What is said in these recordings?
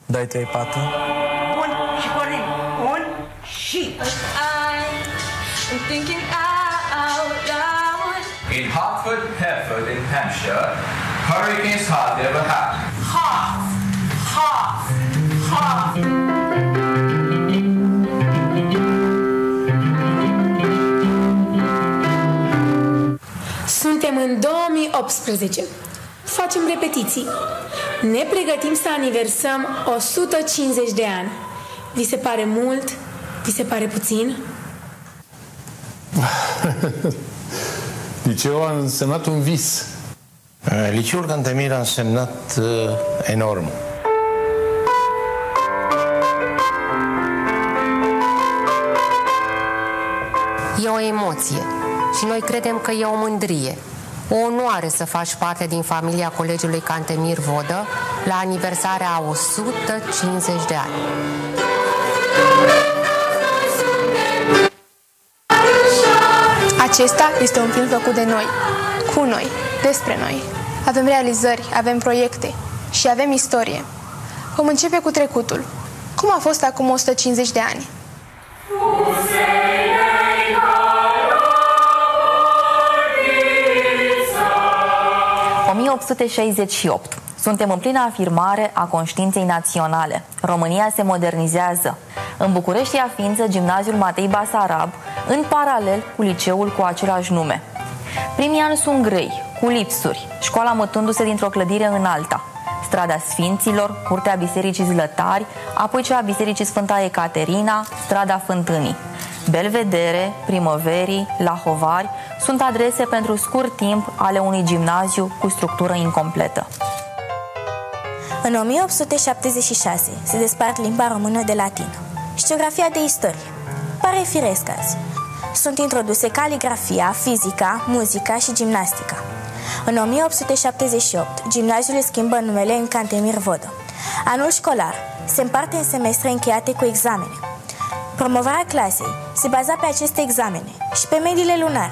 2, 3, 4. Bun și pornim. 1 și... In Hartford, Hereford, in Hampshire, hurricanes hardly ever had. Half. Suntem în 2018. Facem repetiții. Ne pregătim să aniversăm 150 de ani. Vi se pare mult? Vi se pare puțin? Liceul a însemnat un vis. Liceul Cantemir a însemnat enorm. E o emoție și noi credem că e o mândrie. O onoare să faci parte din familia Colegiului Cantemir Vodă la aniversarea a 150 de ani. Acesta este un film făcut de noi, cu noi, despre noi. Avem realizări, avem proiecte și avem istorie. Vom începe cu trecutul. Cum a fost acum 150 de ani? 1868. Suntem în plină afirmare a conștiinței naționale. România se modernizează. În București ia ființă Gimnaziul Matei Basarab, în paralel cu liceul cu același nume. Primii ani sunt grei, cu lipsuri, școala mutându-se dintr-o clădire în alta. Strada Sfinților, curtea Bisericii Zlătari, apoi cea a Bisericii Sfânta Ecaterina, strada Fântânii. Belvedere, Primăverii, Lahovari sunt adrese pentru scurt timp ale unui gimnaziu cu structură incompletă. În 1876 se despart limba română de latină și geografia de istorie. Pare firesc azi. Sunt introduse caligrafia, fizica, muzica și gimnastica. În 1878, gimnaziul își schimbă numele în Cantemir Vodă. Anul școlar se împarte în semestre încheiate cu examene. Promovarea clasei se baza pe aceste examene și pe mediile lunare.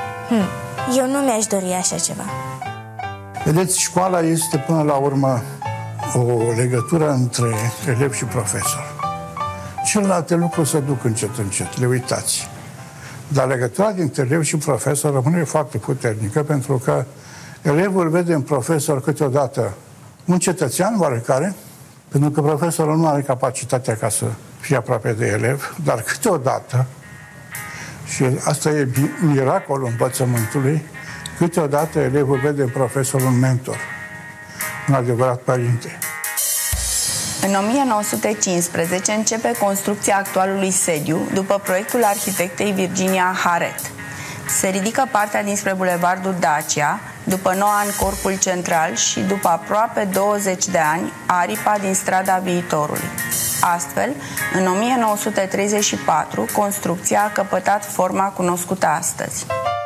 Eu nu mi-aș dori așa ceva. Vedeți, școala este până la urmă o legătură între elev și profesor. Celelalte lucruri se duc încet, le uitați. Dar legătura dintre elev și profesor rămâne foarte puternică, pentru că elevul vede în profesor câteodată un cetățean oarecare, pentru că profesorul nu are capacitatea ca să fie aproape de elev, dar câteodată, și asta e miracolul învățământului, câteodată elevul vede în profesor un mentor, un adevărat părinte. În 1915 începe construcția actualului sediu, după proiectul arhitectei Virginia Haret. Se ridică partea dinspre bulevardul Dacia, după 9 ani corpul central și după aproape 20 de ani aripa din strada Viitorului. Astfel, în 1934, construcția a căpătat forma cunoscută astăzi.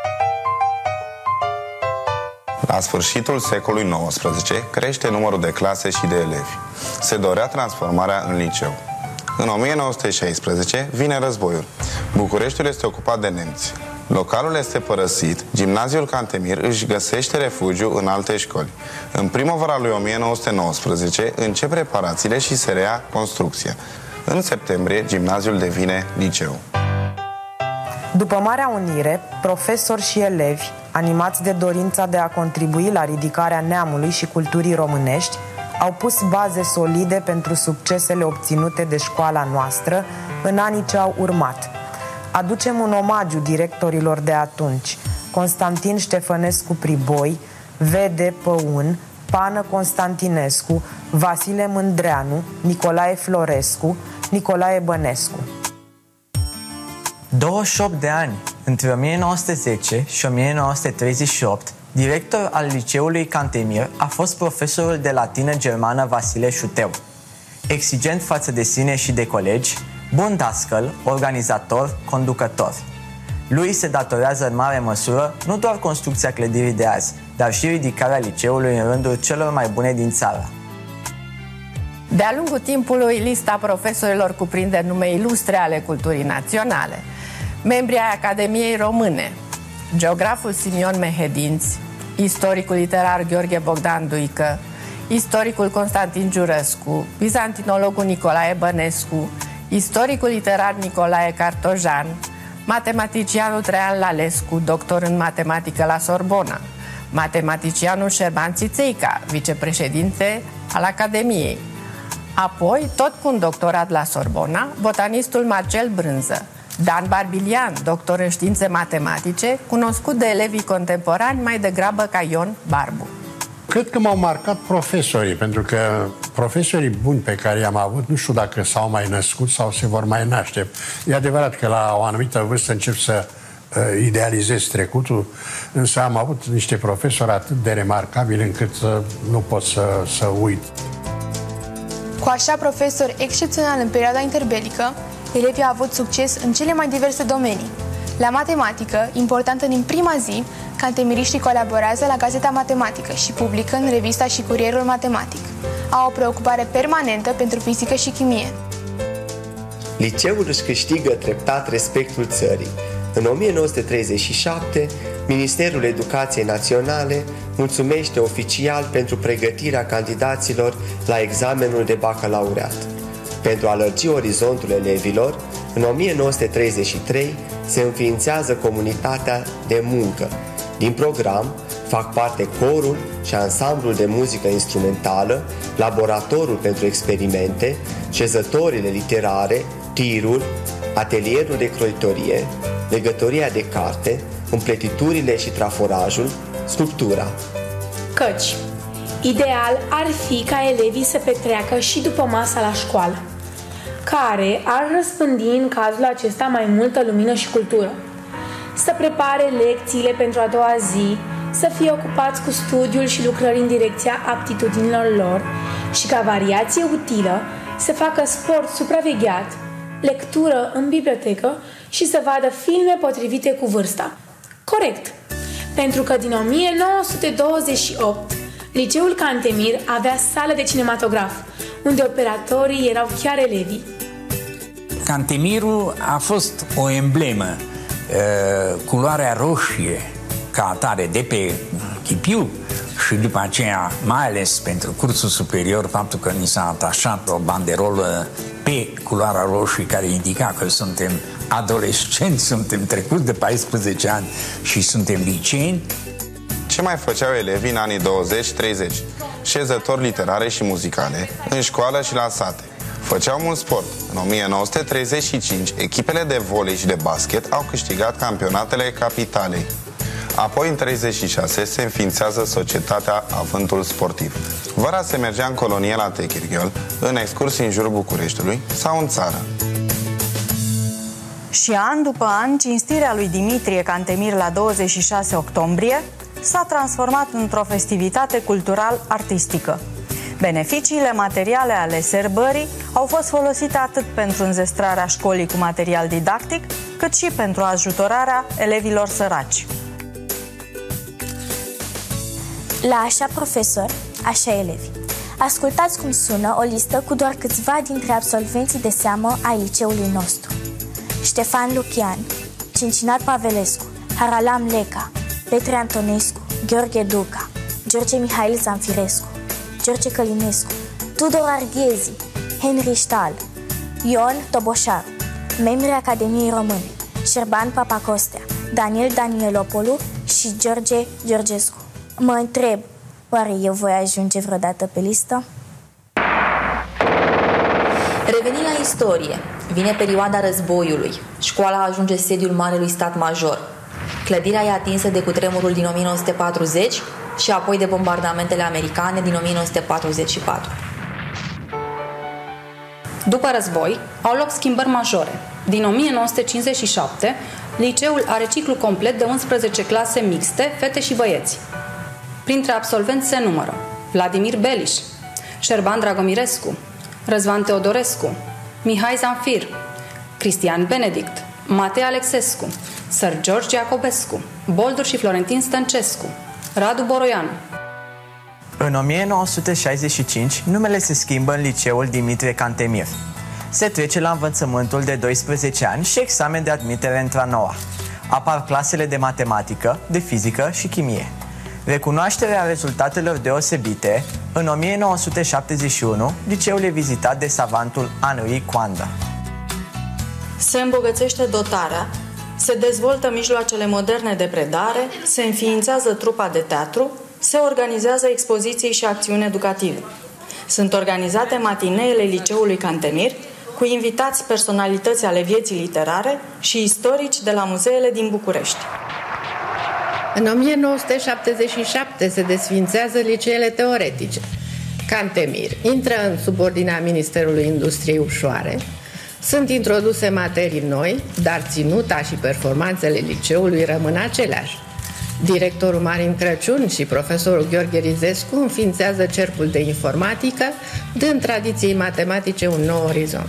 La sfârșitul secolului XIX crește numărul de clase și de elevi. Se dorea transformarea în liceu. În 1916 vine războiul. Bucureștiul este ocupat de nemți. Localul este părăsit, Gimnaziul Cantemir își găsește refugiu în alte școli. În primăvara lui 1919 încep reparațiile și se reia construcția. În septembrie, gimnaziul devine liceu. După Marea Unire, profesori și elevi, animați de dorința de a contribui la ridicarea neamului și culturii românești, au pus baze solide pentru succesele obținute de școala noastră în anii ce au urmat. Aducem un omagiu directorilor de atunci: Constantin Ștefănescu Priboi, Vede Păun, Pană Constantinescu, Vasile Mândreanu, Nicolae Florescu, Nicolae Bănescu. 28 de ani, între 1910 și 1938, director al liceului Cantemir a fost profesorul de latină germană Vasile Șuteu. Exigent față de sine și de colegi, bun dascăl, organizator, conducător. Lui se datorează în mare măsură nu doar construcția clădirii de azi, dar și ridicarea liceului în rândul celor mai bune din țară. De-a lungul timpului, lista profesorilor cuprinde nume ilustre ale culturii naționale. Membrii ai Academiei Române, geograful Simion Mehedinți, istoricul literar Gheorghe Bogdan Duică, istoricul Constantin Giurescu, bizantinologul Nicolae Bănescu, istoricul literar Nicolae Cartojan, matematicianul Traian Lalescu, doctor în matematică la Sorbona, matematicianul Șerban Țițeica, vicepreședinte al Academiei. Apoi, tot cu un doctorat la Sorbona, botanistul Marcel Brânză, Dan Barbilian, doctor în științe matematice, cunoscut de elevii contemporani mai degrabă ca Ion Barbu. Cred că m-au marcat profesorii, pentru că profesorii buni pe care i-am avut, nu știu dacă s-au mai născut sau se vor mai naște. E adevărat că la o anumită vârstă încep să idealizez trecutul, însă am avut niște profesori atât de remarcabili încât nu pot să uit. Cu așa profesori excepțional în perioada interbelică, elevii au avut succes în cele mai diverse domenii. La matematică, importantă din prima zi, cantemiriștii colaborează la Gazeta Matematică și publică în revista și Curierul Matematic. Au o preocupare permanentă pentru fizică și chimie. Liceul își câștigă treptat respectul țării. În 1937, Ministerul Educației Naționale mulțumește oficial pentru pregătirea candidaților la examenul de bacalaureat. Pentru a lărgi orizontul elevilor, în 1933 se înființează comunitatea de muncă. Din program fac parte corul și ansamblul de muzică instrumentală, laboratorul pentru experimente, șezătorile literare, tirul, atelierul de croitorie, legătoria de carte, împletiturile și traforajul, sculptura. Căci, ideal ar fi ca elevii să petreacă și după masa la școală, care ar răspândi în cazul acesta mai multă lumină și cultură, să prepare lecțiile pentru a doua zi, să fie ocupați cu studiul și lucrări în direcția aptitudinilor lor și ca variație utilă să facă sport supravegheat, lectură în bibliotecă și să vadă filme potrivite cu vârsta. Corect, pentru că din 1928 Liceul Cantemir avea sală de cinematograf, unde operatorii erau chiar elevii. Cantemirul a fost o emblemă, culoarea roșie ca atare de pe chipiu și după aceea, mai ales pentru cursul superior, faptul că ni s-a atașat o banderolă pe culoarea roșie care indica că suntem adolescenți, suntem trecuți de 14 ani și suntem liceeni. Ce mai făceau elevii în anii 20-30? Șezători literare și muzicale, în școală și la sate. Făceau mult sport. În 1935, echipele de volei și de basket au câștigat campionatele capitalei. Apoi, în 1936, se înființează Societatea Avântul Sportiv. Vara se mergea în colonie la Techirghiol, în excursii în jurul Bucureștiului sau în țară. Și an după an, cinstirea lui Dimitrie Cantemir la 26 octombrie s-a transformat într-o festivitate cultural-artistică. Beneficiile materiale ale sărbării au fost folosite atât pentru înzestrarea școlii cu material didactic, cât și pentru ajutorarea elevilor săraci. La așa profesor, așa elevi. Ascultați cum sună o listă cu doar câțiva dintre absolvenții de seamă ai liceului nostru. Ștefan Lucian, Cincinat Pavelescu, Haralam Leca, Petre Antonescu, Gheorghe Duca, George Mihail Zanfirescu, George Călinescu, Tudor Arghezi, Henry Stahl, Ion Toboșaru, membrii Academiei Române, Șerban Papacostea, Daniel Danielopolu și George Georgescu. Mă întreb, oare eu voi ajunge vreodată pe listă? Revenind la istorie, vine perioada războiului. Școala ajunge sediul Marelui Stat Major. Clădirea e atinsă de cutremurul din 1940 și apoi de bombardamentele americane din 1944. După război, au loc schimbări majore. Din 1957, liceul are ciclu complet de 11 clase mixte, fete și băieți. Printre absolvenți se numără Vladimir Beliș, Șerban Dragomirescu, Răzvan Teodorescu, Mihai Zanfir, Cristian Benedict, Matei Alexescu, Sir George Iacobescu, Boldur și Florentin Stăncescu, Radu Boroianu. În 1965, numele se schimbă în Liceul Dimitrie Cantemir. Se trece la învățământul de 12 ani și examen de admitere într-a noua. Apar clasele de matematică, de fizică și chimie. Recunoașterea rezultatelor deosebite, în 1971, liceul e vizitat de savantul Henri Coanda. Se îmbogățește dotarea, se dezvoltă mijloacele moderne de predare, se înființează trupa de teatru, se organizează expoziții și acțiuni educative. Sunt organizate matineele Liceului Cantemir, cu invitați personalități ale vieții literare și istorici de la muzeele din București. În 1977 se desfințează liceele teoretice. Cantemir intră în subordinea Ministerului Industriei Ușoare. Sunt introduse materii noi, dar ținuta și performanțele liceului rămân aceleași. Directorul Marin Crăciun și profesorul Gheorghe Rizescu înființează cercul de informatică, dând tradiției matematice un nou orizont.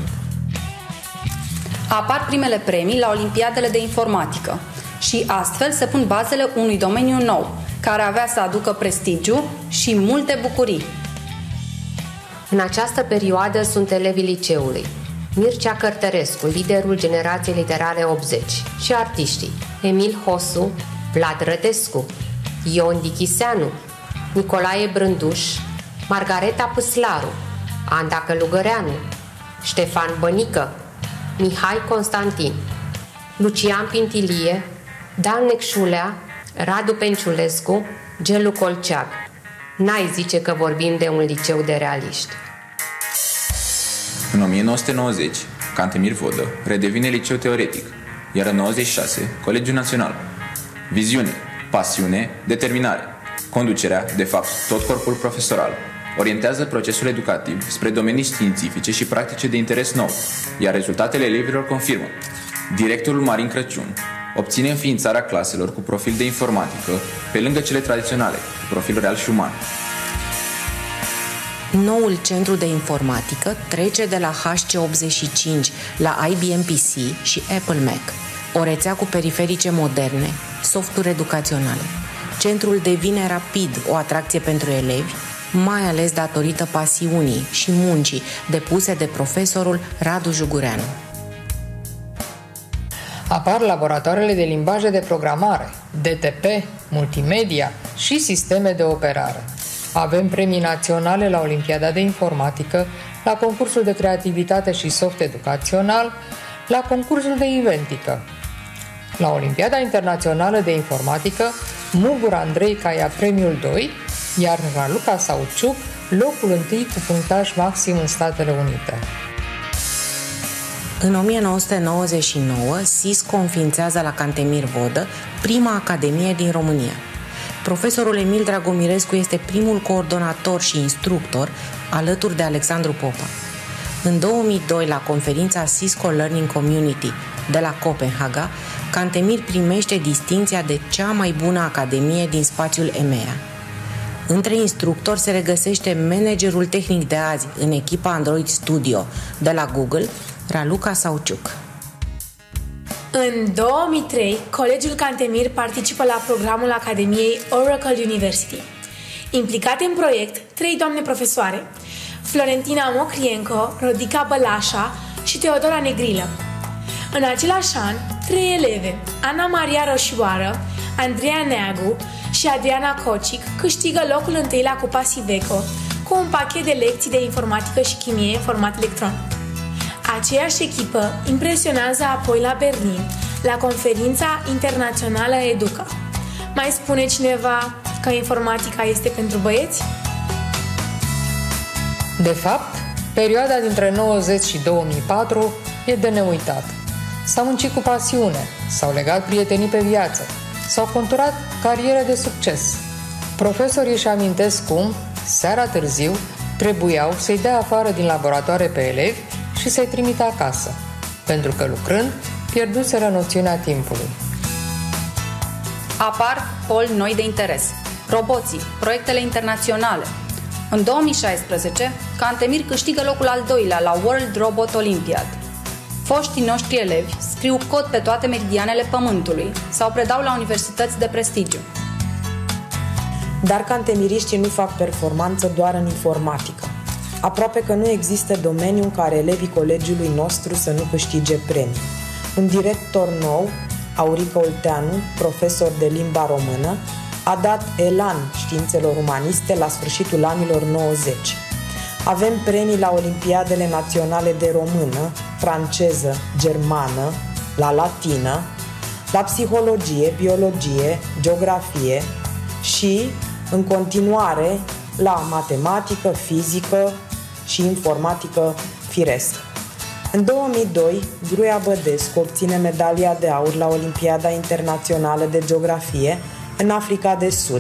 Apar primele premii la Olimpiadele de informatică și astfel se pun bazele unui domeniu nou, care avea să aducă prestigiu și multe bucurii. În această perioadă sunt elevii liceului Mircea Cărtărescu, liderul generației literare 80, și artiștii Emil Hosu, Vlad Rădescu, Ion Dichiseanu, Nicolae Brânduș, Margareta Păslaru, Anda Călugăreanu, Ștefan Bănică, Mihai Constantin, Lucian Pintilie, Dan Necșulea, Radu Penciulescu, Gelu Colceag. N-ai zice că vorbim de un liceu de realiști. În 1990, Cantemir Vodă redevine liceu teoretic, iar în 96, Colegiul Național. Viziune, pasiune, determinare. Conducerea, de fapt tot corpul profesoral, orientează procesul educativ spre domenii științifice și practice de interes nou, iar rezultatele elevilor confirmă. Directorul Marin Crăciun obține înființarea claselor cu profil de informatică, pe lângă cele tradiționale, cu profil real și uman. Noul centru de informatică trece de la HC85 la IBM PC și Apple Mac, o rețea cu periferice moderne, softuri educaționale. Centrul devine rapid o atracție pentru elevi, mai ales datorită pasiunii și muncii depuse de profesorul Radu Jugureanu. Apar laboratoarele de limbaje de programare, DTP, multimedia și sisteme de operare. Avem premii naționale la Olimpiada de Informatică, la concursul de creativitate și soft educațional, la concursul de inventică. La Olimpiada Internațională de Informatică, Mugur Andrei ia premiul 2, iar Raluca Sauciuc locul 1 cu punctaj maxim în Statele Unite. În 1999, SISCO înființează la Cantemir Vodă prima academie din România. Profesorul Emil Dragomirescu este primul coordonator și instructor alături de Alexandru Popa. În 2002, la conferința Cisco Learning Community de la Copenhaga, Cantemir primește distinția de cea mai bună academie din spațiul EMEA. Între instructori se regăsește managerul tehnic de azi în echipa Android Studio de la Google, Raluca Sauciuc. În 2003, Colegiul Cantemir participă la programul Academiei Oracle University. Implicate în proiect, 3 doamne profesoare, Florentina Mocrienco, Rodica Bălașa și Teodora Negrilă. În același an, 3 eleve, Ana Maria Roșioară, Andreea Neagu și Adriana Cocic, câștigă locul 1 la Cupa Siveco cu un pachet de lecții de informatică și chimie în format electronic. Aceeași echipă impresionează apoi la Berlin, la conferința internațională Educa. Mai spune cineva că informatica este pentru băieți? De fapt, perioada dintre 90 și 2004 e de neuitat. S-au muncit cu pasiune, s-au legat prietenii pe viață, s-au conturat cariere de succes. Profesorii își amintesc cum, seara târziu, trebuiau să-i dea afară din laboratoare pe elevi și să-i trimită acasă, pentru că lucrând pierduseră noțiunea timpului. Apar poli noi de interes, roboții, proiectele internaționale. În 2016, Cantemir câștigă locul al 2-lea la World Robot Olympiad. Foștii noștri elevi scriu cod pe toate meridianele Pământului sau predau la universități de prestigiu. Dar cantemiriștii nu fac performanță doar în informatică. Aproape că nu există domeniu în care elevii colegiului nostru să nu câștige premii. Un director nou, Aurica Olteanu, profesor de limba română, a dat elan științelor umaniste la sfârșitul anilor 90. Avem premii la Olimpiadele Naționale de Română, franceză, germană, la latină, la psihologie, biologie, geografie și, în continuare, la matematică, fizică și informatică firescă. În 2002, Gruia Bădescu obține medalia de aur la Olimpiada Internațională de Geografie în Africa de Sud.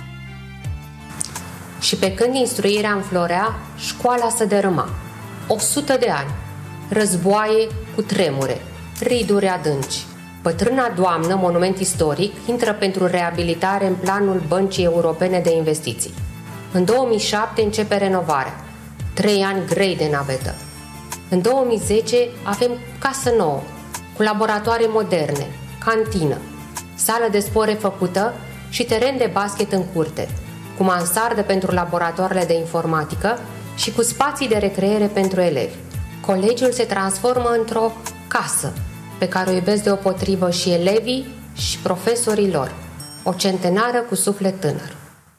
Și pe când instruirea înflorea, școala se dărâma. 100 de ani, războaie cu tremure, riduri adânci. Bătrâna doamnă, monument istoric, intră pentru reabilitare în planul Băncii Europene de Investiții. În 2007 începe renovarea. 3 ani grei de navetă. În 2010 avem casă nouă, cu laboratoare moderne, cantină, sală de sport refăcută și teren de basket în curte, cu mansardă pentru laboratoarele de informatică și cu spații de recreere pentru elevi. Colegiul se transformă într-o casă, pe care o iubesc deopotrivă și elevii și profesorii lor. O centenară cu suflet tânăr.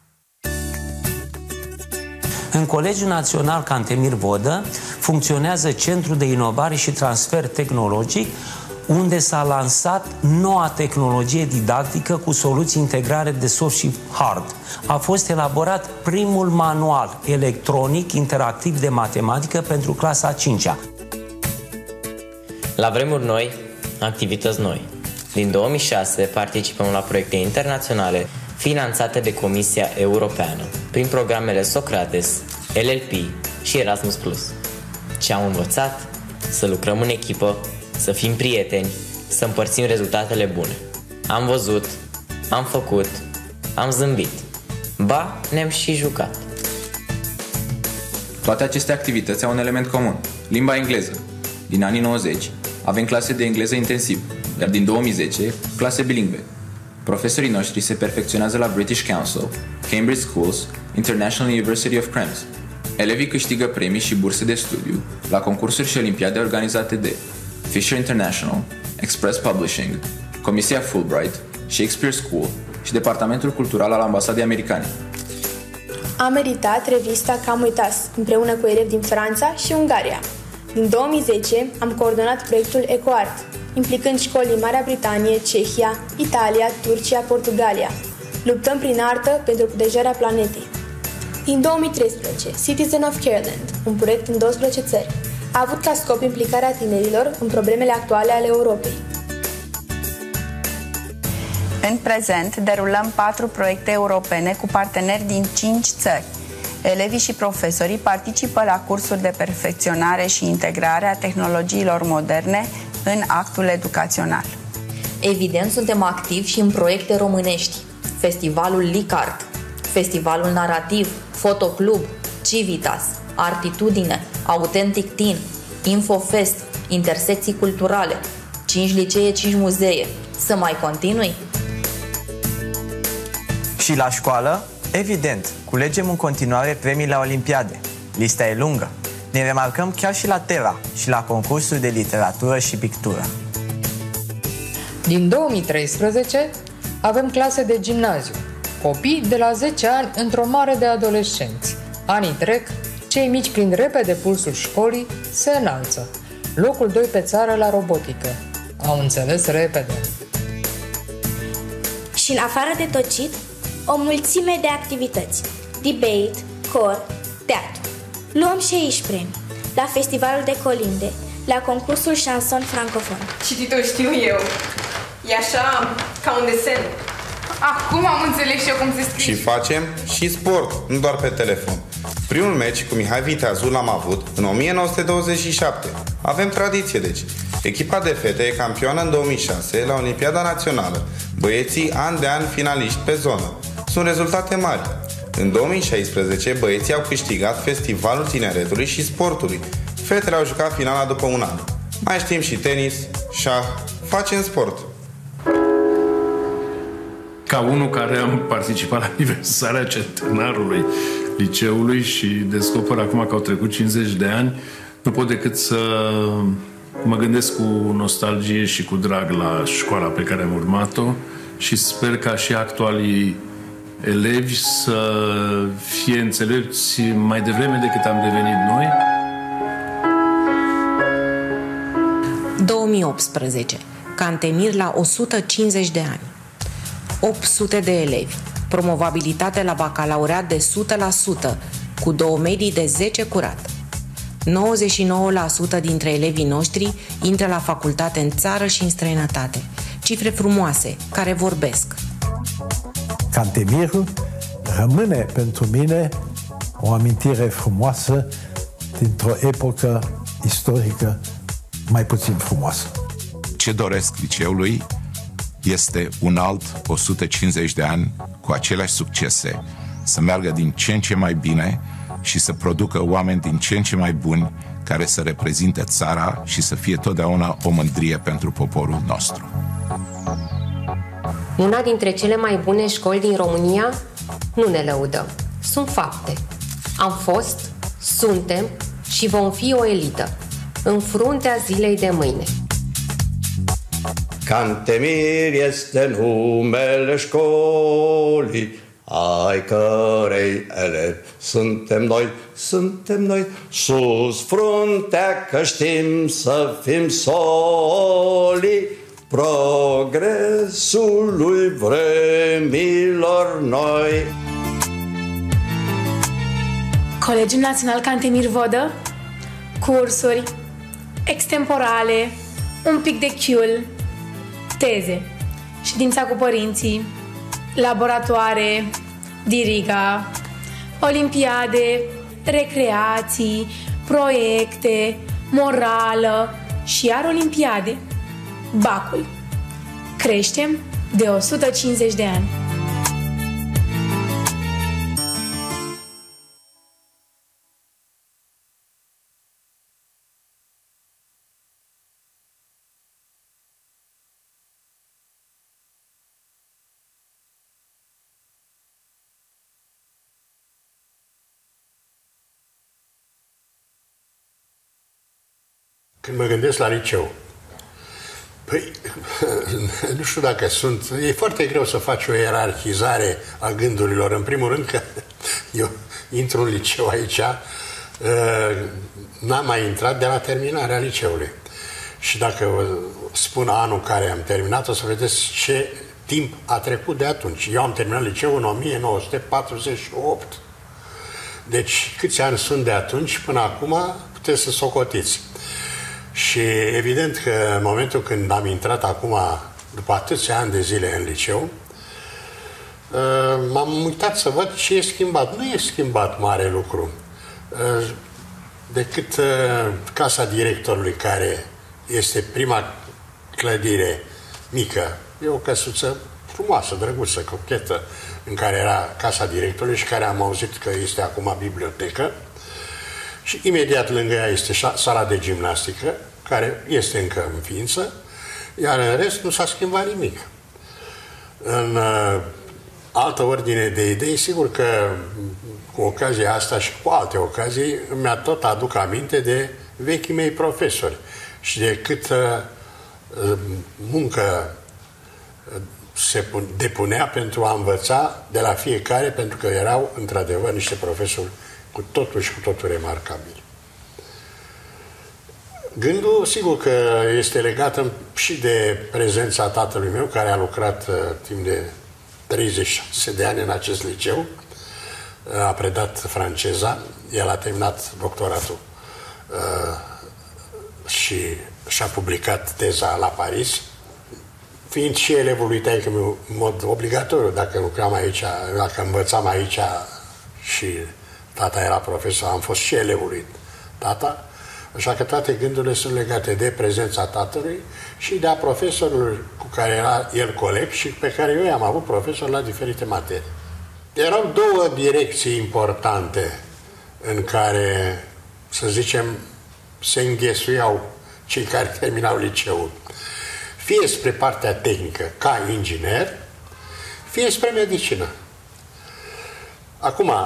În Colegiul Național Cantemir Vodă funcționează Centrul de Inovare și Transfer Tehnologic, unde s-a lansat noua tehnologie didactică cu soluții integrare de soft și hard. A fost elaborat primul manual electronic interactiv de matematică pentru clasa a 5-a. La vremuri noi, activități noi. Din 2006 participăm la proiecte internaționale finanțate de Comisia Europeană prin programele Socrates, LLP și Erasmus+. Ce am învățat? Să lucrăm în echipă, să fim prieteni, să împărțim rezultatele bune. Am văzut, am făcut, am zâmbit. Ba, ne-am și jucat. Toate aceste activități au un element comun, limba engleză. Din anii 90 avem clase de engleză intensiv, iar din 2010 clase bilingve. Profesorii noștri se perfecționează la British Council, Cambridge Schools, International University of Krems. Elevii câștigă premii și burse de studiu la concursuri și olimpiade organizate de Fisher International, Express Publishing, Comisia Fulbright, Shakespeare School și Departamentul Cultural al Ambasadei Americane. Am editat revista Cam Uitas, împreună cu elevi din Franța și Ungaria. Din 2010 am coordonat proiectul EcoArt, implicând școli din Marea Britanie, Cehia, Italia, Turcia, Portugalia. Luptăm prin artă pentru protejarea planetei. Din 2013, Citizen of Careland, un proiect în 12 țări, a avut ca scop implicarea tinerilor în problemele actuale ale Europei. În prezent, derulăm 4 proiecte europene cu parteneri din 5 țări. Elevii și profesorii participă la cursuri de perfecționare și integrare a tehnologiilor moderne în actul educațional. Evident, suntem activi și în proiecte românești. Festivalul Licart, Festivalul Narativ, Fotoclub, Civitas, Artitudine, Authentic Teen, Infofest, Intersecții Culturale, 5 licee, 5 muzee. Să mai continui? Și la școală, evident, culegem în continuare premii la olimpiade. Lista e lungă. Ne remarcăm chiar și la Terra și la concursuri de literatură și pictură. Din 2013 avem clase de gimnaziu, copii de la 10 ani într-o mare de adolescenți. Anii trec, cei mici prind repede pulsul școlii, se înalță. Locul 2 pe țară la robotică. Au înțeles repede. Și în afară de tocit, o mulțime de activități. Debate, cor, teatru. Luăm și aici premii. La festivalul de colinde, la concursul Chanson francofon. Cititul știu eu. E așa, ca un desen. Acum am înțeles și eu cum se scrie. Și facem și sport, nu doar pe telefon. Primul meci cu Mihai Viteazu l-am avut în 1927. Avem tradiție, deci. Echipa de fete e campioană în 2006 la Olimpiada Națională. Băieții an de an finaliști pe zonă. Sunt rezultate mari. În 2016, băieții au câștigat Festivalul Tineretului și Sportului. Fetele au jucat finala după un an. Mai știm și tenis, șah, facem sport. Ca unul care am participat la aniversarea centenarului liceului și descoper acum că au trecut 50 de ani, nu pot decât să mă gândesc cu nostalgie și cu drag la școala pe care am urmat-o și sper ca și actualii elevi să fie înțelepți mai devreme decât am devenit noi. 2018. Cantemir la 150 de ani. 800 de elevi. Promovabilitate la bacalaureat de 100%, cu 2 medii de 10 curat. 99% dintre elevii noștri intră la facultate în țară și în străinătate. Cifre frumoase, care vorbesc. Cantemirul rămâne pentru mine o amintire frumoasă dintr-o epocă istorică mai puțin frumoasă. Ce doresc liceului este un alt 150 de ani cu aceleași succese, să meargă din ce în ce mai bine și să producă oameni din ce în ce mai buni care să reprezinte țara și să fie totdeauna o mândrie pentru poporul nostru. Una dintre cele mai bune școli din România? Nu ne lăudăm. Sunt fapte. Am fost, suntem și vom fi o elită, în fruntea zilei de mâine. Cantemir este numele școlii, ai cărei elevi suntem noi, sus fruntea că știm să fim solii progresului vremilor noi. Colegiul Național Cantemir Vodă, cursuri, extemporale, un pic de chiul, teze, ședința cu părinții, laboratoare, diriga, olimpiade, recreații, proiecte, morală și iar olimpiade. Bacul. Creștem de 150 de ani. Când mă gândesc la liceu, păi, nu știu dacă sunt... E foarte greu să faci o ierarhizare a gândurilor. În primul rând că eu intru în liceu aici, n-am mai intrat de la terminarea liceului. Și dacă vă spun anul care am terminat, o să vedeți ce timp a trecut de atunci. Eu am terminat liceul în 1948. Deci, câți ani sunt de atunci până acum, puteți să socotiți. Și evident că în momentul când am intrat acum, după atâția ani de zile în liceu, m-am uitat să văd ce e schimbat. Nu e schimbat mare lucru, decât casa directorului, care este prima clădire mică. E o căsuță frumoasă, drăguță, cochetă, în care era casa directorului și care am auzit că este acum bibliotecă. Și imediat lângă ea este sala de gimnastică, care este încă în ființă, iar în rest nu s-a schimbat nimic. În altă ordine de idei, sigur că cu ocazia asta și cu alte ocazii, mi-a tot aduc aminte de vechii mei profesori și de câtă muncă se depunea pentru a învăța de la fiecare, pentru că erau într-adevăr niște profesori cu totul și cu totul remarcabili. Gândul, sigur că este legat și de prezența tatălui meu, care a lucrat timp de 36 de ani în acest liceu, a predat franceza, el a terminat doctoratul și și-a publicat teza la Paris, fiind și elevul lui taică-miu în mod obligatoriu, dacă lucram aici, dacă învățam aici și tata era profesor, am fost și elevul lui tata, așa că toate gândurile sunt legate de prezența tatălui și de a profesorului cu care era el coleg și pe care eu i-am avut profesor la diferite materii. Erau două direcții importante în care, să zicem, se înghesuiau cei care terminau liceul. Fie spre partea tehnică, ca inginer, fie spre medicină. Acum,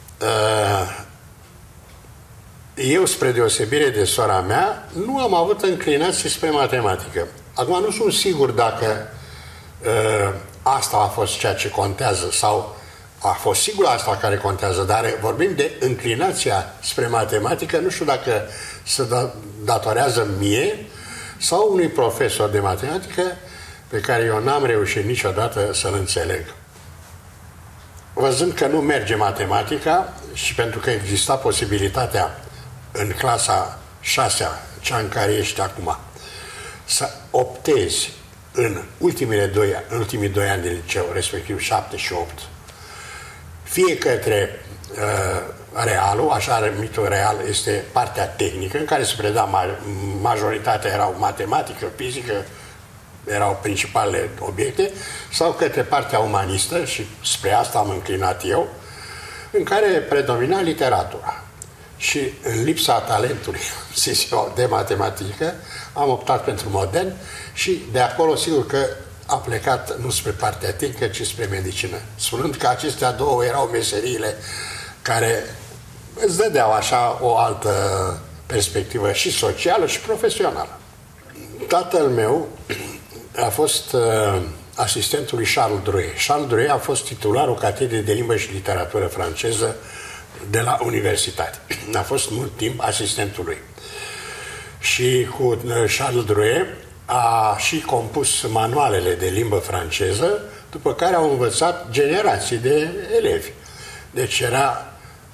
eu, spre deosebire de sora mea, nu am avut înclinații spre matematică. Acum, nu sunt sigur dacă asta a fost ceea ce contează sau A fost sigur asta care contează, dar vorbim de înclinația spre matematică, nu știu dacă se datorează mie sau unui profesor de matematică pe care eu n-am reușit niciodată să-l înțeleg. Văzând că nu merge matematica și pentru că exista posibilitatea în clasa 6-a, cea în care ești acum, să optezi în ultimii 2 ani de liceu, respectiv 7 și 8, fie către realul, așa numitul real este partea tehnică, în care se preda majoritatea erau matematică, fizică, erau principalele obiecte, sau către partea umanistă, și spre asta am înclinat eu, în care predomina literatura. Și în lipsa talentului, zis eu, de matematică, am optat pentru modern și de acolo sigur că a plecat nu spre partea tehnică, ci spre medicină. Spunând că acestea două erau meseriile care îți dădeau așa o altă perspectivă și socială și profesională. Tatăl meu a fost asistentul lui Charles Drouet. Charles Drouet a fost titularul Catedrei de Limbă și Literatură franceză de la universitate. A fost mult timp asistentul lui. Și cu Charles Drouet a și compus manualele de limbă franceză, după care au învățat generații de elevi. Deci era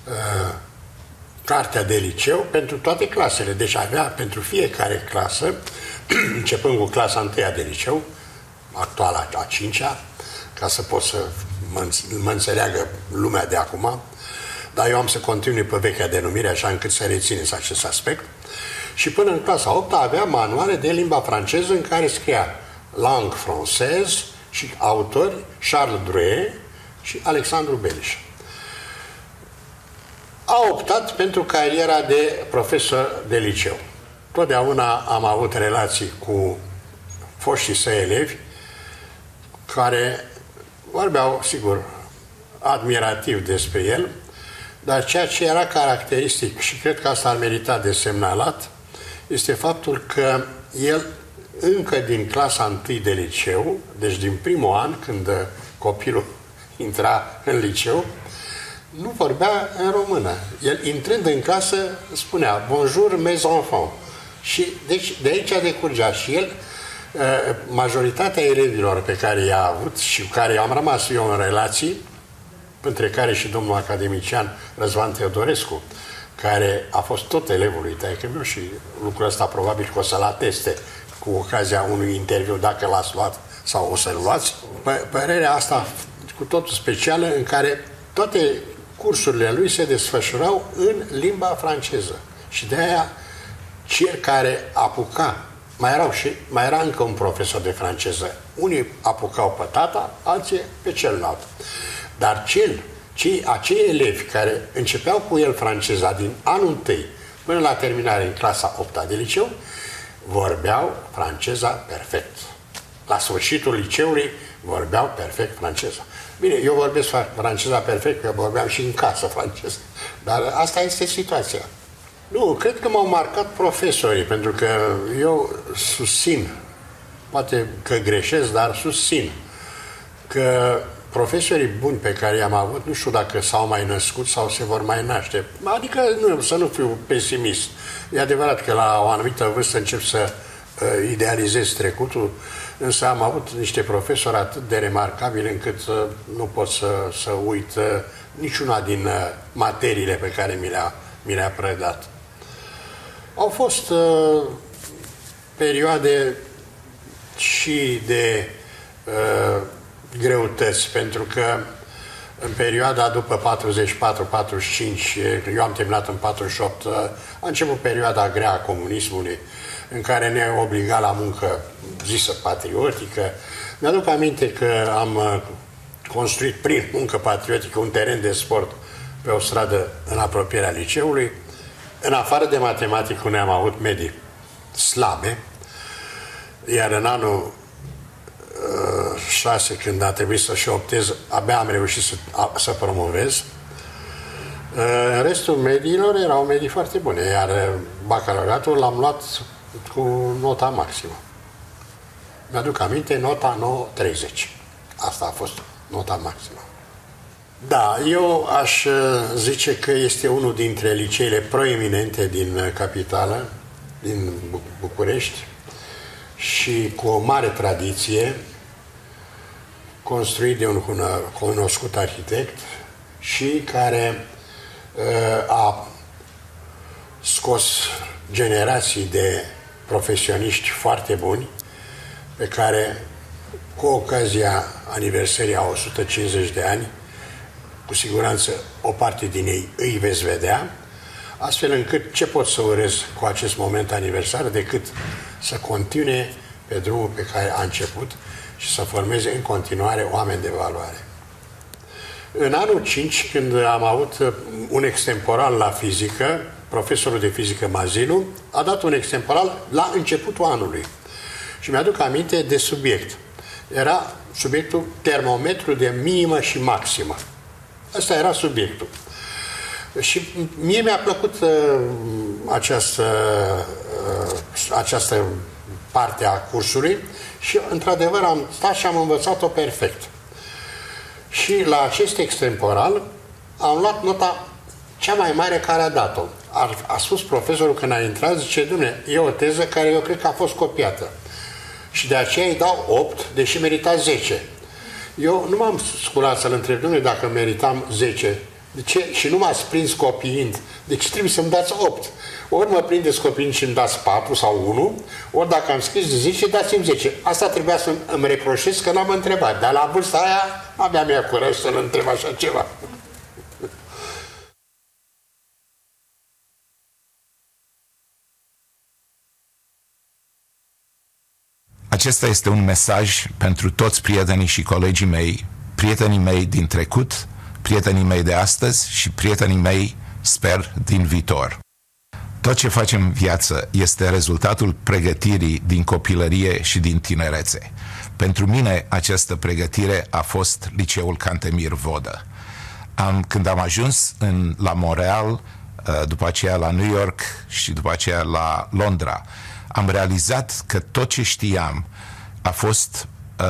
cartea de liceu pentru toate clasele. Deci avea pentru fiecare clasă, începând cu clasa 1-a de liceu, actuala a 5-a, ca să pot să mă înțeleagă lumea de acum, dar eu am să continui pe vechea denumire, așa încât să rețineți acest aspect. Și până în clasa 8 avea manuale de limba franceză în care scria Langue Française și autori Charles Drouet și Alexandru Beliș. A optat pentru cariera de profesor de liceu. Totdeauna am avut relații cu foștii săi elevi care vorbeau, sigur, admirativ despre el, dar ceea ce era caracteristic și cred că asta ar merita de semnalat este faptul că el încă din clasa 1 de liceu, deci din primul an când copilul intra în liceu, nu vorbea în română. El intrând în clasă spunea Bonjour mes enfants. Și deci de aici decurgea și el majoritatea elevilor pe care i-a avut și cu care am rămas eu în relații, între care și domnul academician Răzvan Teodorescu, care a fost tot elevul lui taică-miu și lucrul ăsta probabil că o să-l ateste cu ocazia unui interviu, dacă l-ați luat sau o să-l luați. Părerea asta cu totul specială, în care toate cursurile lui se desfășurau în limba franceză. Și de aia cel care apuca, mai era încă un profesor de franceză, unii apucau pe tata, alții pe celălalt. Dar acei elevi care începeau cu el franceza din anul 1 până la terminare în clasa 8-a de liceu, vorbeau franceza perfect. La sfârșitul liceului vorbeau perfect franceza. Bine, eu vorbesc franceza perfect, că vorbeam și în casă franceză. Dar asta este situația. Nu, cred că m-au marcat profesorii, pentru că eu susțin, poate că greșesc, dar susțin că profesorii buni pe care i-am avut, nu știu dacă s-au mai născut sau se vor mai naște. Adică să nu fiu pesimist. E adevărat că la o anumită vârstă încep să idealizez trecutul, însă am avut niște profesori atât de remarcabili încât nu pot să uit niciuna din materiile pe care mi le-a predat. Au fost perioade și de greutăți, pentru că în perioada după 44-45, eu am terminat în 48, a început perioada grea a comunismului, în care ne obliga la muncă zisă patriotică. Mi-aduc aminte că am construit prin muncă patriotică un teren de sport pe o stradă în apropierea liceului. În afară de matematică ne-am avut medii slabe, iar în anul 6, când a trebuit să-și optez, abia am reușit să promovez. În restul mediilor erau medii foarte bune, iar bacalaureatul l-am luat cu nota maximă. Mi-aduc aminte, nota 9,30. Asta a fost nota maximă. Da, eu aș zice că este unul dintre liceele proeminente din capitală, din București, și cu o mare tradiție, construit de un cunoscut arhitect și care a scos generații de profesioniști foarte buni, pe care, cu ocazia aniversării a 150 de ani, cu siguranță o parte din ei îi veți vedea, astfel încât ce pot să urez cu acest moment aniversar decât să continue pe drumul pe care a început și să formeze în continuare oameni de valoare. În anul 5, când am avut un extemporal la fizică, profesorul de fizică Mazilu a dat un extemporal la începutul anului. Și mi-aduc aminte de subiect. Era subiectul termometru de minimă și maximă. Asta era subiectul. Și mie mi-a plăcut această parte a cursului și, într-adevăr, am stat și am învățat-o perfect. Și la acest extemporal am luat nota cea mai mare care a dat-o. A spus profesorul când a intrat, zice, Dumne, e o teză care eu cred că a fost copiată. Și de aceea îi dau 8, deși merita 10. Eu nu m-am sculat să-l întreb, Dumne, dacă meritam 10. De ce? Și nu m-ați prins copiind. Deci trebuie să-mi dați 8. Ori mă prindeți copiind și îmi dați 4 sau 1, ori dacă am scris 10, dați-mi 10. Asta trebuia să îmi reproșez că n-am întrebat. Dar la vârsta aia abia mi-a curaj să-l întreb așa ceva. Acesta este un mesaj pentru toți prietenii și colegii mei, prietenii mei din trecut, prietenii mei de astăzi și prietenii mei, sper, din viitor. Tot ce facem în viață este rezultatul pregătirii din copilărie și din tinerețe. Pentru mine această pregătire a fost Liceul Cantemir Vodă. Când am ajuns la Montreal, după aceea la New York și după aceea la Londra, am realizat că tot ce știam a fost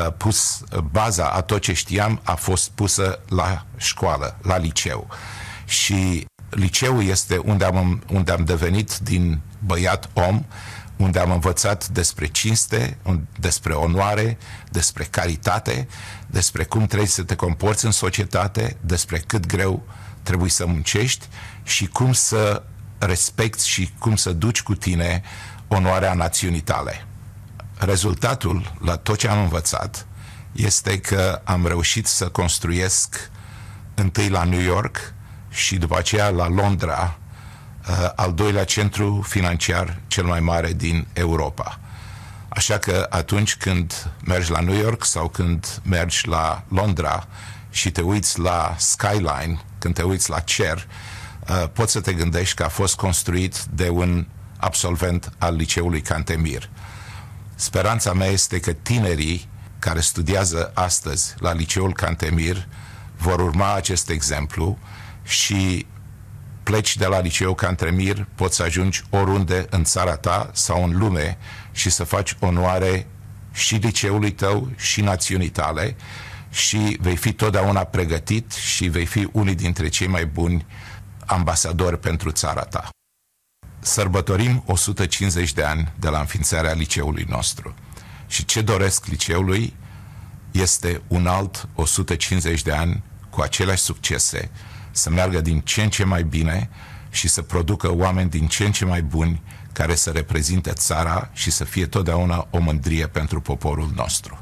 baza a tot ce știam a fost pusă la școală, la liceu. Și liceul este unde am devenit din băiat om, unde am învățat despre cinste, despre onoare, despre caritate, despre cum trebuie să te comporți în societate, despre cât greu trebuie să muncești și cum să respecti și cum să duci cu tine onoarea națiunii tale. Rezultatul la tot ce am învățat este că am reușit să construiesc întâi la New York și după aceea la Londra al doilea centru financiar cel mai mare din Europa. Așa că atunci când mergi la New York sau când mergi la Londra și te uiți la skyline, când te uiți la cer, poți să te gândești că a fost construit de un absolvent al Liceului Cantemir. Speranța mea este că tinerii care studiază astăzi la Liceul Cantemir vor urma acest exemplu și pleci de la Liceul Cantemir, poți să ajungi oriunde în țara ta sau în lume și să faci onoare și liceului tău și națiunii tale și vei fi totdeauna pregătit și vei fi unii dintre cei mai buni ambasadori pentru țara ta. Sărbătorim 150 de ani de la înființarea liceului nostru și ce doresc liceului este un alt 150 de ani cu aceleași succese, să meargă din ce în ce mai bine și să producă oameni din ce în ce mai buni care să reprezinte țara și să fie totdeauna o mândrie pentru poporul nostru.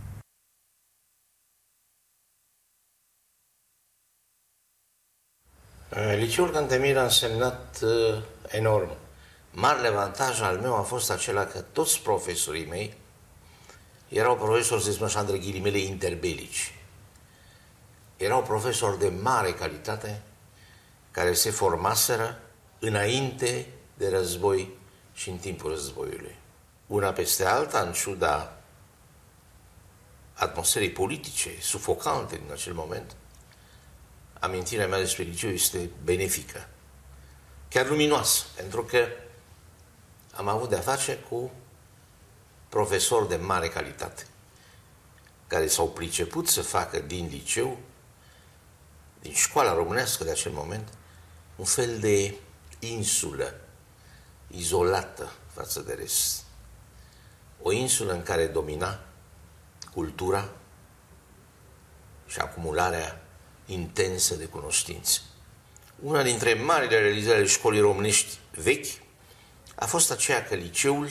Liceul Cantemir a însemnat enorm. Marele avantaj al meu a fost acela că toți profesorii mei erau profesori, să zicem așa, între ghilimele, interbelici. Erau profesori de mare calitate care se formaseră înainte de război și în timpul războiului. Una peste alta, în ciuda atmosferei politice sufocante din acel moment, amintirea mea despre liceu este benefică, chiar luminoasă, pentru că am avut de-a face cu profesori de mare calitate, care s-au priceput să facă din liceu din școala românească de acel moment, un fel de insulă izolată față de rest. O insulă în care domina cultura și acumularea intensă de cunoștințe. Una dintre marile realizări ale școlii românești vechi a fost aceea că liceul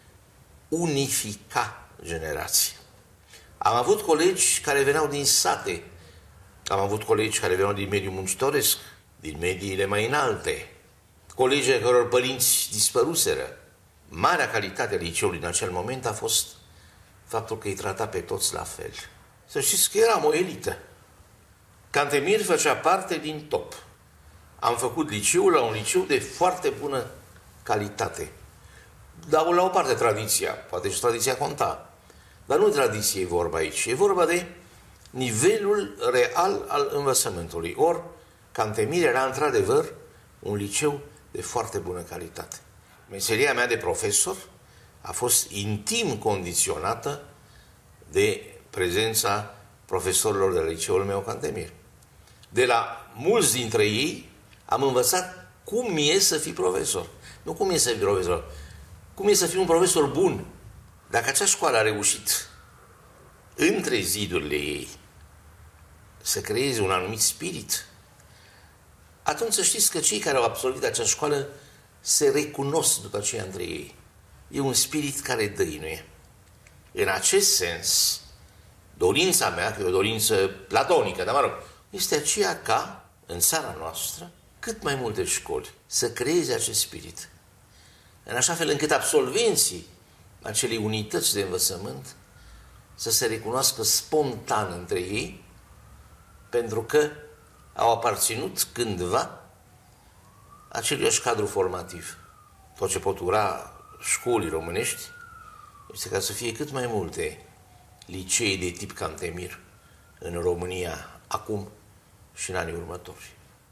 unifica generația. Am avut colegi care veneau din sate, am avut colegi care veneau din mediul muncitoresc, din mediile mai înalte, colegi ai căror părinți dispăruseră. Marea calitate a liceului în acel moment a fost faptul că îi trata pe toți la fel. Să știți că eram o elită. Cantemir făcea parte din top. Am făcut liceul la un liceu de foarte bună calitate. Dau la o parte tradiția, poate și tradiția conta. Dar nu tradiție e vorba aici, e vorba de nivelul real al învățământului. Ori, Cantemir era într-adevăr un liceu de foarte bună calitate. Meseria mea de profesor a fost intim condiționată de prezența profesorilor de la liceul meu Cantemir. De la mulți dintre ei am învățat cum e să fii profesor. Nu cum e să fii profesor, cum e să fii un profesor bun. Dacă acea școală a reușit între zidurile ei să creeze un anumit spirit, atunci să știți că cei care au absolvit acea școală se recunosc după aceea între ei. E un spirit care dăinuie. În acest sens, dorința mea, că e o dorință platonică, dar mă rog, este aceea ca, în țara noastră, cât mai multe școli să creeze acest spirit. În așa fel încât absolvenții acelei unități de învățământ să se recunoască spontan între ei, pentru că au aparținut cândva aceluiași cadru formativ. Tot ce pot ura școlii românești este ca să fie cât mai multe licee de tip Cantemir în România acum și în anii următori.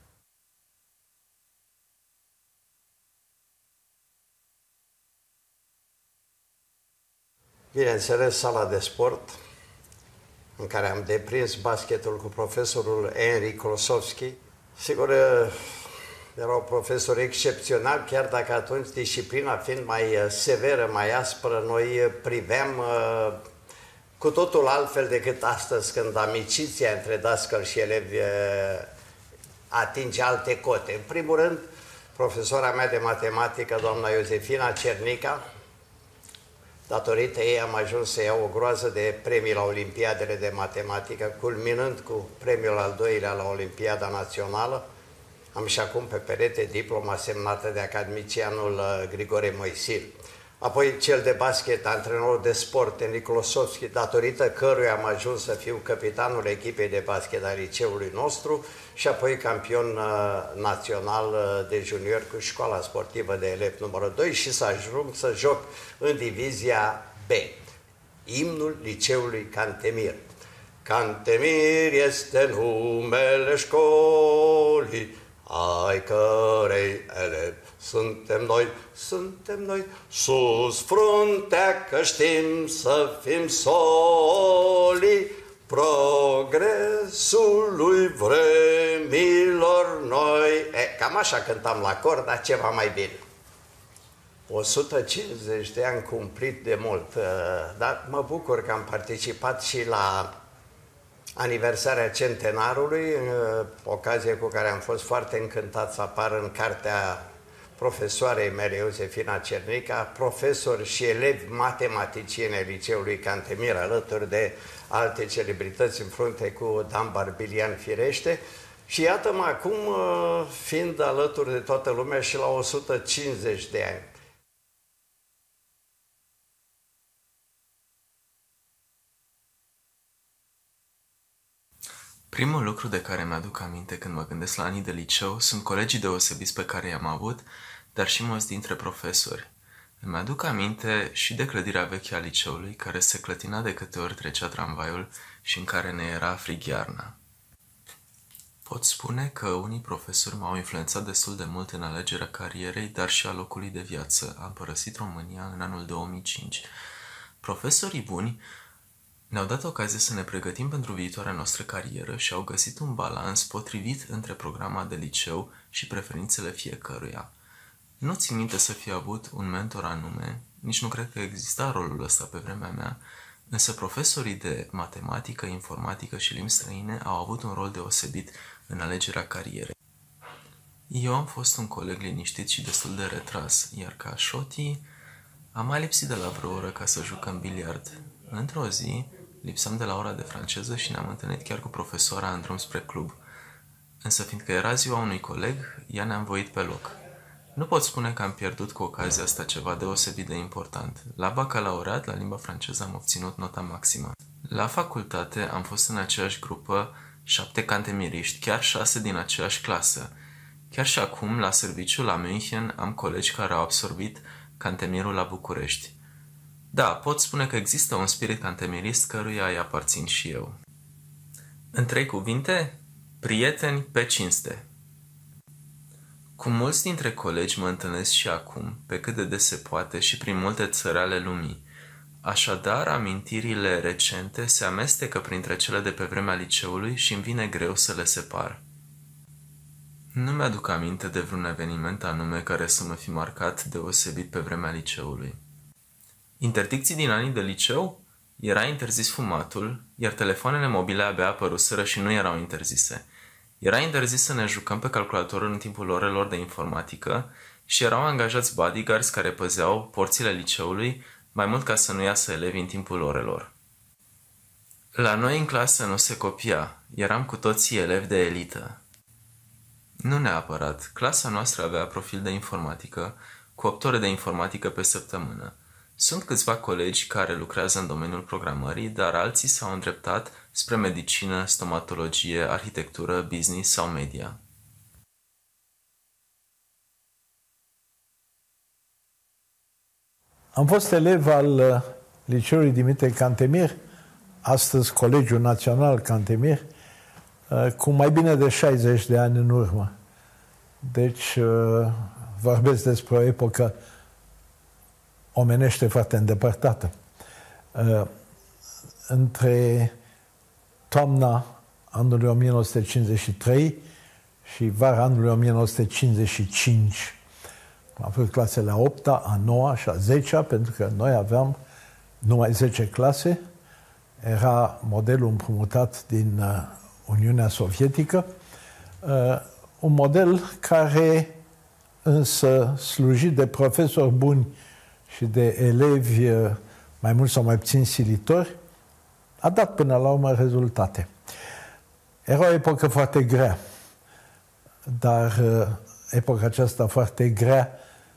Bineînțeles, sala de sport, în care am deprins basketul cu profesorul Henry Klosowski. Sigur, erau profesori excepționali, chiar dacă atunci disciplina fiind mai severă, mai aspră, noi priveam cu totul altfel decât astăzi, când amiciția între dascăl și elevi atinge alte cote. În primul rând, profesora mea de matematică, doamna Iosefina Cernica, datorită ei am ajuns să iau o groază de premii la Olimpiadele de Matematică, culminând cu premiul al doilea la Olimpiada Națională. Am și acum pe perete diploma semnată de academicianul Grigore Moisil. Apoi cel de basket, antrenorul de sport, Henry Klosowski, datorită căruia am ajuns să fiu capitanul echipei de basket a liceului nostru și apoi campion național de junior cu școala sportivă de elevi numărul 2 și să ajung să joc în divizia B. Imnul liceului Cantemir. Cantemir este numele școlii, ai cărei elevi suntem noi, sus fruntea că știm să fim solii progresului vremilor noi. Cam așa cântam la cor, dar ceva mai bine. 150 de ani cumplit de mult, dar mă bucur că am participat și la aniversarea centenarului, ocazie cu care am fost foarte încântat să apar în cartea profesoarei mele, Iosefina Cernica, profesori și elevi matematicieni ai liceului Cantemir, alături de alte celebrități în frunte cu Dan Barbilian, firește. Și iată-mă acum, fiind alături de toată lumea și la 150 de ani. Primul lucru de care mi-aduc aminte când mă gândesc la anii de liceu sunt colegii deosebiți pe care i-am avut, dar și mulți dintre profesori. Îmi aduc aminte și de clădirea veche a liceului, care se clătina de câte ori trecea tramvaiul și în care ne era frig iarna. Pot spune că unii profesori m-au influențat destul de mult în alegerea carierei, dar și a locului de viață. Am părăsit România în anul 2005. Profesorii buni Ne-au dat ocazie să ne pregătim pentru viitoarea noastră carieră și au găsit un balans potrivit între programa de liceu și preferințele fiecăruia. Nu țin minte să fi avut un mentor anume, nici nu cred că exista rolul ăsta pe vremea mea, însă profesorii de matematică, informatică și limbi străine au avut un rol deosebit în alegerea carierei. Eu am fost un coleg liniștit și destul de retras, iar ca șotii am mai lipsit de la vreo oră ca să jucăm biliard. Într-o zi, lipsam de la ora de franceză și ne-am întâlnit chiar cu profesoara în drum spre club. Însă, fiindcă era ziua unui coleg, ea ne-a învoit pe loc. Nu pot spune că am pierdut cu ocazia asta ceva deosebit de important. La bacalaureat, la limba franceză, am obținut nota maximă. La facultate am fost în aceeași grupă 7 cantemiriști, chiar 6 din aceeași clasă. Chiar și acum, la serviciu la München, am colegi care au absorbit cantemirul la București. Da, pot spune că există un spirit cantemirist căruia îi aparțin și eu. În 3 cuvinte, prieteni pe cinste. Cu mulți dintre colegi mă întâlnesc și acum, pe cât de des se poate și prin multe țări ale lumii. Așadar, amintirile recente se amestecă printre cele de pe vremea liceului și îmi vine greu să le separ. Nu mi-aduc aminte de vreun eveniment anume care să mă fi marcat deosebit pe vremea liceului. Interdicții din anii de liceu? Era interzis fumatul, iar telefoanele mobile abia apăruseră și nu erau interzise. Era interzis să ne jucăm pe calculator în timpul orelor de informatică și erau angajați bodyguards care păzeau porțile liceului mai mult ca să nu iasă elevi în timpul orelor. La noi în clasă nu se copia, eram cu toții elevi de elită. Nu neapărat, clasa noastră avea profil de informatică, cu 8 ore de informatică pe săptămână. Sunt câțiva colegi care lucrează în domeniul programării, dar alții s-au îndreptat spre medicină, stomatologie, arhitectură, business sau media. Am fost elev al Liceului Dimitrie Cantemir, astăzi Colegiul Național Cantemir, cu mai bine de 60 de ani în urmă. Deci vorbesc despre o epocă omenește foarte îndepărtată. Între toamna anului 1953 și vara anului 1955 am făcut clasele a 8-a, a 9-a și a 10-a, pentru că noi aveam numai 10 clase. Era modelul împrumutat din Uniunea Sovietică, un model care însă slujit de profesori buni și de elevi mai mult sau mai puțin silitori, a dat până la urmă rezultate. Era o epocă foarte grea, dar epoca aceasta foarte grea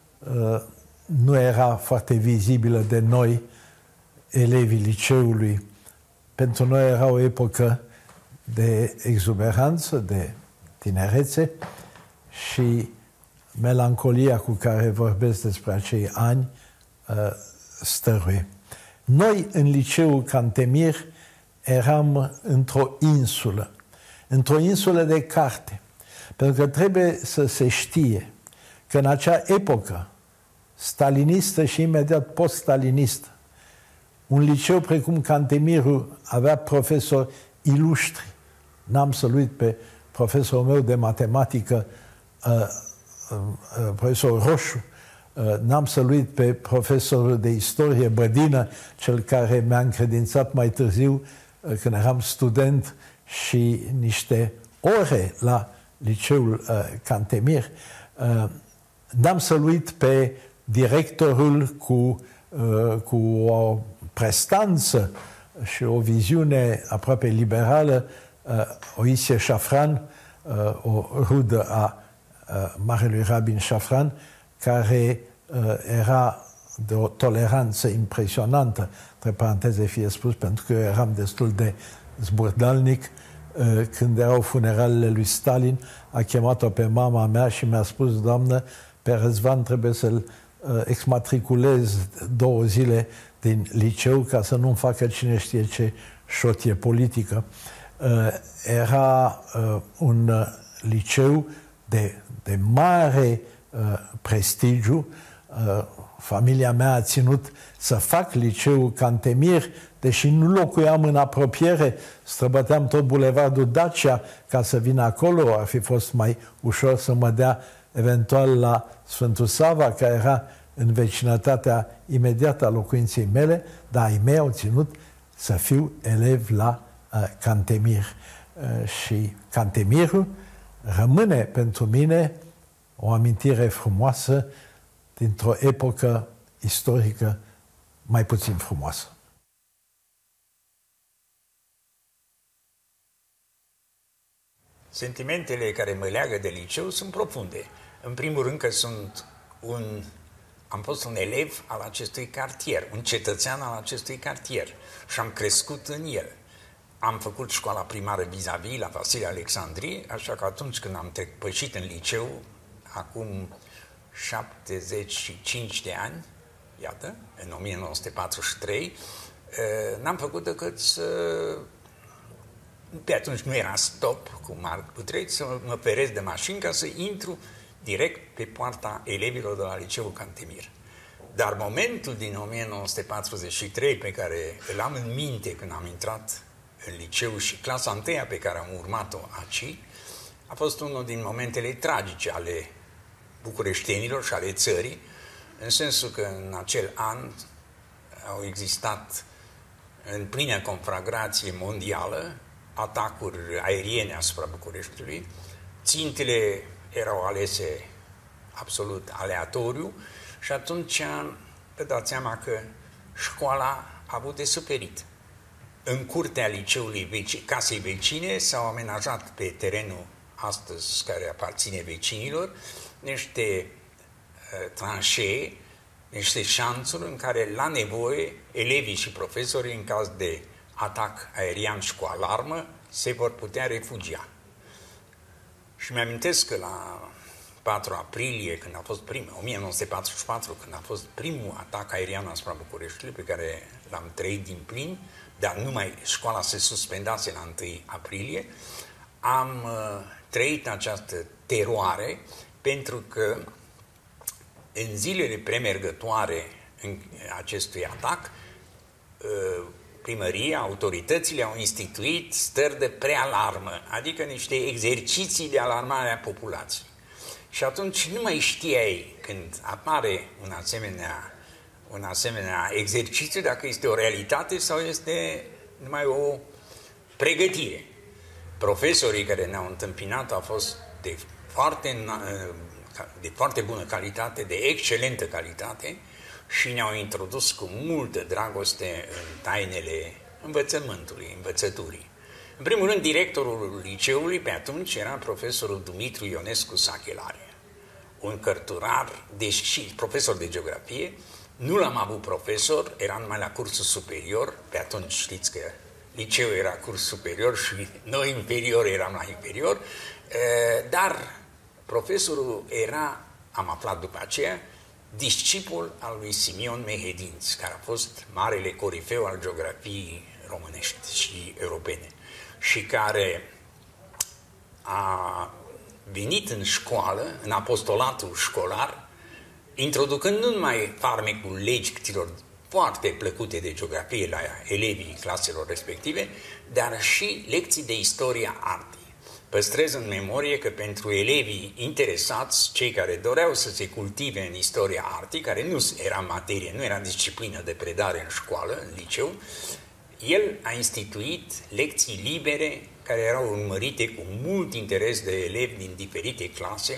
nu era foarte vizibilă de noi, elevii liceului. Pentru noi era o epocă de exuberanță, de tinerețe și melancolia cu care vorbesc despre acei ani stăruie. Noi, în liceul Cantemir, eram într-o insulă de carte. Pentru că trebuie să se știe că în acea epocă stalinistă și imediat post-stalinistă, un liceu precum Cantemirul avea profesori iluștri. N-am să-l uit pe profesorul meu de matematică, profesorul Roșu, n-am să-l uit pe profesorul de istorie Bădină, cel care mi-a încredințat mai târziu, când eram student, și niște ore la liceul Cantemir. N-am să-l uit pe directorul cu o prestanță și o viziune aproape liberală, Oisie Șafran, o rudă a marelui rabin Șafran, care era de o toleranță impresionantă, între paranteze fie spus, pentru că eu eram destul de zburdalnic. Când erau funeralele lui Stalin, a chemat-o pe mama mea și mi-a spus: doamnă, pe Răzvan trebuie să-l exmatriculez 2 zile din liceu ca să nu-mi facă cine știe ce șotie politică. Era un liceu de mare prestigiu, familia mea a ținut să fac liceul Cantemir, deși nu locuiam în apropiere, străbăteam tot bulevardul Dacia ca să vin acolo, ar fi fost mai ușor să mă dea eventual la Sfântul Sava, care era în vecinătatea imediată a locuinței mele, dar ai mei au ținut să fiu elev la Cantemir. Și Cantemirul rămâne pentru mine o amintire frumoasă dintr-o epocă istorică mai puțin frumoasă. Sentimentele care mă leagă de liceu sunt profunde. În primul rând că am fost un elev al acestui cartier, un cetățean al acestui cartier și am crescut în el. Am făcut școala primară vis-a-vis la Vasile Alexandrie, așa că atunci când am pășit în liceu, acum 75 de ani, iată, în 1943, n-am făcut decât să... Pe atunci nu era stop, cum ar putea, să mă feresc de mașină ca să intru direct pe poarta elevilor de la liceul Cantemir. Dar momentul din 1943 pe care îl am în minte când am intrat în liceu și clasa întâia pe care am urmat-o aici, a fost unul din momentele tragice ale bucureștenilor și ale țării, în sensul că în acel an au existat în plină conflagrație mondială atacuri aeriene asupra Bucureștiului, țintele erau alese absolut aleatoriu și atunci vă dați seama că școala a avut de suferit. În curtea liceului casei vecine s-au amenajat pe terenul astăzi care aparține vecinilor niște tranșee, niște șanțuri în care la nevoie elevii și profesorii în caz de atac aerian și cu alarmă se vor putea refugia. Și mi-amintesc că la 4 aprilie, când a fost 1944, când a fost primul atac aerian asupra Bucureștiului, pe care l-am trăit din plin, dar numai școala se suspendase la 1 aprilie, am trăit această teroare pentru că în zilele premergătoare în acestui atac, primăria, autoritățile au instituit stări de prealarmă, adică niște exerciții de alarmare a populației. Și atunci nu mai știai când apare un asemenea exercițiu dacă este o realitate sau este numai o pregătire. Profesorii care ne-au întâmpinat au fost de foarte bună calitate, de excelentă calitate și ne-au introdus cu multă dragoste în tainele învățământului, învățăturii. În primul rând, directorul liceului pe atunci era profesorul Dumitru Ionescu Sachelare, un cărturar, deși profesor de geografie. Nu l-am avut profesor, era numai la cursul superior, pe atunci știți că liceul era curs superior și noi inferior eram la inferior, dar profesorul era, am aflat după aceea, discipol al lui Simion Mehedinț, care a fost marele corifeu al geografiei românești și europene și care a venit în școală, în apostolatul școlar, introducând nu numai farmecul lecțiilor foarte plăcute de geografie la elevii claselor respective, dar și lecții de istoria artei. Păstrez în memorie că pentru elevii interesați, cei care doreau să se cultive în istoria artei, care nu era materie, nu era disciplină de predare în școală, în liceu, el a instituit lecții libere care erau urmărite cu mult interes de elevi din diferite clase.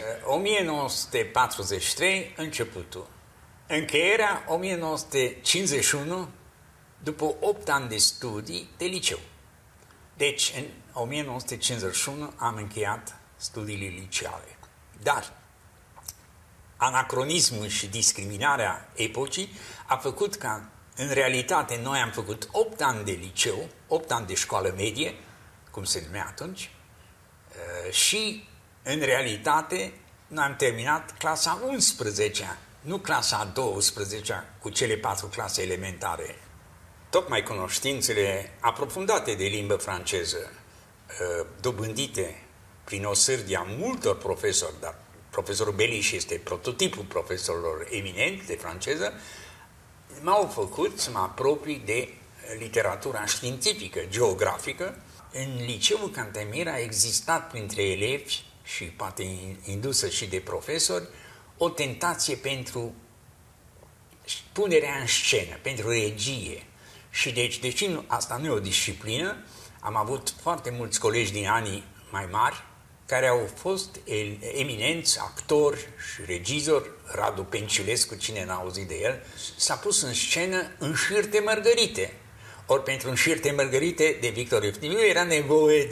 1943, începutul. Încheierea 1951, după 8 ani de studii de liceu. Deci, în 1951 am încheiat studiile liceale. Dar anacronismul și discriminarea epocii a făcut ca, în realitate, noi am făcut 8 ani de liceu, 8 ani de școală medie, cum se numea atunci, și, în realitate, noi am terminat clasa 11-a, nu clasa 12-a, cu cele 4 clase elementare. Tocmai cunoștințele aprofundate de limbă franceză, dobândite prin o sârdie a multor profesori, dar profesorul Beliș este prototipul profesorilor eminenți de franceză, m-au făcut să mă apropii de literatura științifică, geografică. În liceul Cantemir a existat printre elevi și poate indusă și de profesori o tentație pentru punerea în scenă, pentru regie. Și deci, deși asta nu e o disciplină, am avut foarte mulți colegi din anii mai mari care au fost eminenți actori și regizori. Radu Penciulescu, cine n-a auzit de el, s-a pus în scenă în Șirte Mărgărite. Ori pentru un Șirte Mărgărite de Victor Eftimiu era nevoie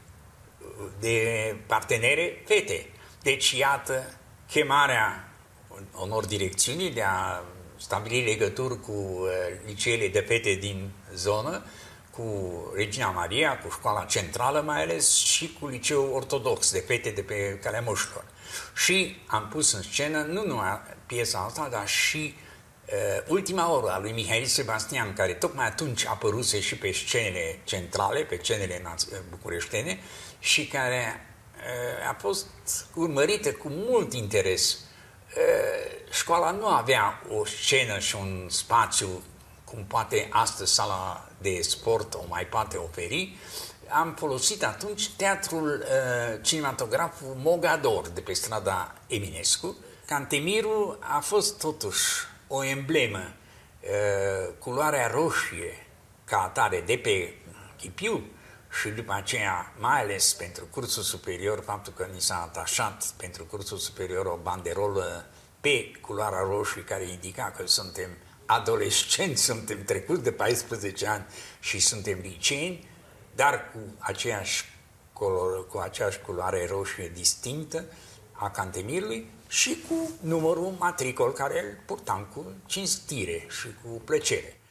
de partenere fete. Deci, iată, chemarea onor direcțiunii de a stabili legături cu liceele de fete din zonă, cu Regina Maria, cu școala centrală mai ales și cu liceul ortodox de fete de pe Calea Moșilor. Și am pus în scenă nu numai piesa asta, dar și Ultima oră a lui Mihail Sebastian, care tocmai atunci apăruse și pe scenele centrale, pe scenele bucureștene și care a fost urmărită cu mult interes. Școala nu avea o scenă și un spațiu cum poate astăzi sala de sport o mai poate oferi. Am folosit atunci teatrul cinematograful Mogador de pe strada Eminescu. Cantemirul a fost totuși o emblemă, culoarea roșie ca atare de pe chipiu și după aceea, mai ales pentru cursul superior, faptul că ni s-a atașat pentru cursul superior o banderolă pe culoarea roșie care indica că suntem adolescenți, suntem trecuți de 14 ani și suntem liceeni, dar cu aceeași culoare roșie distinctă a Cantemirului și cu numărul matricol care îl purtam cu cinstire și cu plăcere.